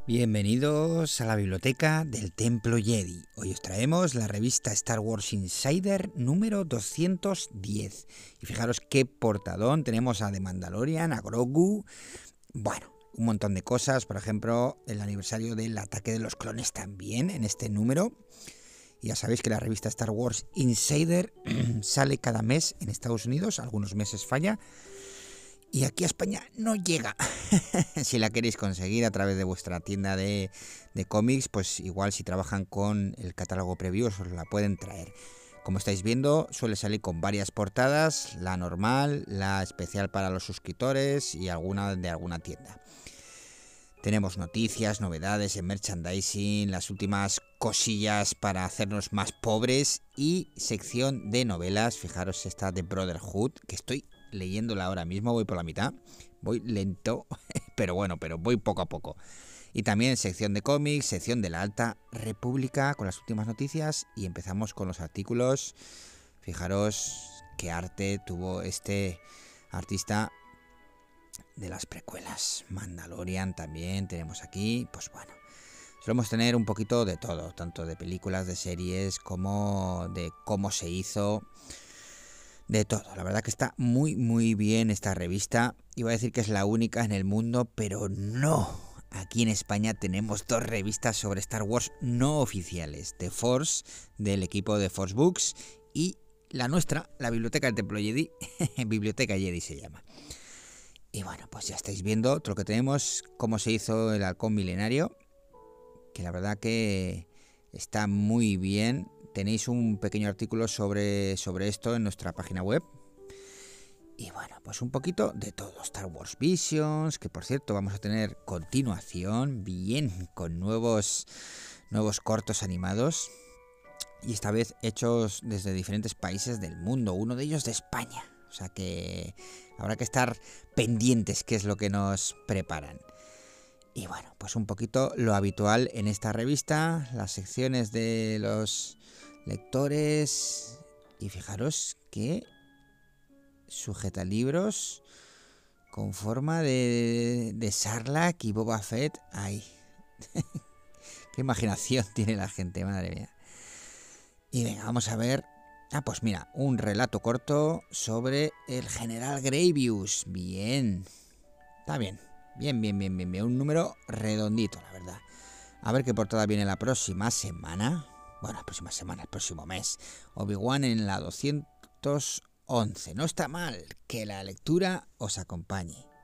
Bienvenidos a la biblioteca del Templo Jedi. Hoy os traemos la revista Star Wars Insider número 210. Y fijaros qué portadón, tenemos a The Mandalorian, a Grogu, bueno, un montón de cosas, por ejemplo, el aniversario del ataque de los clones también en este número. Y ya sabéis que la revista Star Wars Insider sale cada mes en Estados Unidos, algunos meses falla. Y aquí a España no llega. Si la queréis conseguir a través de vuestra tienda de cómics, pues igual si trabajan con el catálogo preview os la pueden traer. Como estáis viendo, suele salir con varias portadas, la normal, la especial para los suscriptores y alguna de alguna tienda. Tenemos noticias, novedades en merchandising, las últimas cosillas para hacernos más pobres y sección de novelas. Fijaros esta de Brotherhood, que estoy leyéndola ahora mismo, voy por la mitad, voy lento, pero voy poco a poco. Y también sección de cómics, sección de la Alta República con las últimas noticias y empezamos con los artículos. Fijaros qué arte tuvo este artista de las precuelas. Mandalorian también tenemos aquí, pues bueno, solemos tener un poquito de todo, tanto de películas, de series, como de cómo se hizo. De todo, la verdad que está muy bien esta revista. Iba a decir que es la única en el mundo, pero no. Aquí en España tenemos dos revistas sobre Star Wars no oficiales. The Force, del equipo de Force Books, y la nuestra, la Biblioteca del Templo Jedi. Biblioteca Jedi se llama. Y bueno, pues ya estáis viendo todo lo que tenemos, cómo se hizo el halcón milenario, que la verdad que está muy bien. Tenéis un pequeño artículo sobre esto en nuestra página web. Y bueno, pues un poquito de todo. Star Wars Visions, que por cierto vamos a tener continuación, bien, con nuevos cortos animados. Y esta vez hechos desde diferentes países del mundo, uno de ellos de España. O sea que habrá que estar pendientes qué es lo que nos preparan. Y bueno, pues un poquito lo habitual en esta revista, las secciones de los lectores. Y fijaros que sujeta libros con forma de Sarlacc y Boba Fett. ¡Ay! ¡Qué imaginación tiene la gente, madre mía! Y venga, vamos a ver. Ah, pues mira, un relato corto sobre el General Grievous. Bien. Está bien. Bien. Un número redondito, la verdad. A ver qué portada viene la próxima semana. Bueno, la próxima semana, el próximo mes. Obi-Wan en la 211. No está mal que la lectura os acompañe.